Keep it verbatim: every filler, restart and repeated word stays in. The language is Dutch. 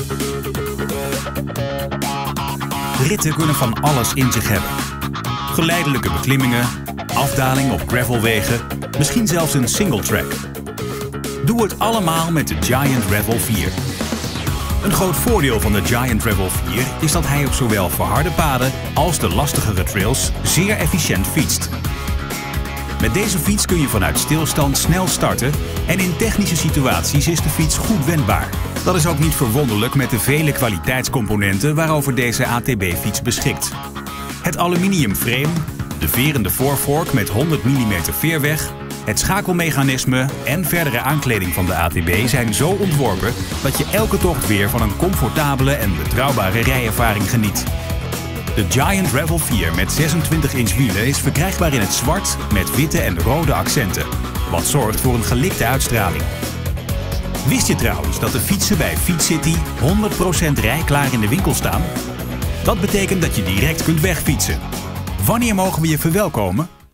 Ritten kunnen van alles in zich hebben. Geleidelijke beklimmingen, afdaling op gravelwegen, misschien zelfs een single track. Doe het allemaal met de Giant Revel vier. Een groot voordeel van de Giant Revel vier is dat hij op zowel verharde paden als de lastigere trails zeer efficiënt fietst. Met deze fiets kun je vanuit stilstand snel starten en in technische situaties is de fiets goed wendbaar. Dat is ook niet verwonderlijk met de vele kwaliteitscomponenten waarover deze A T B-fiets beschikt. Het aluminium frame, de verende voorvork met honderd millimeter veerweg, het schakelmechanisme en verdere aankleding van de A T B zijn zo ontworpen dat je elke tocht weer van een comfortabele en betrouwbare rijervaring geniet. De Giant Revel vier met zesentwintig inch wielen is verkrijgbaar in het zwart met witte en rode accenten, wat zorgt voor een gelikte uitstraling. Wist je trouwens dat de fietsen bij Fiets City honderd procent rijklaar in de winkel staan? Dat betekent dat je direct kunt wegfietsen. Wanneer mogen we je verwelkomen?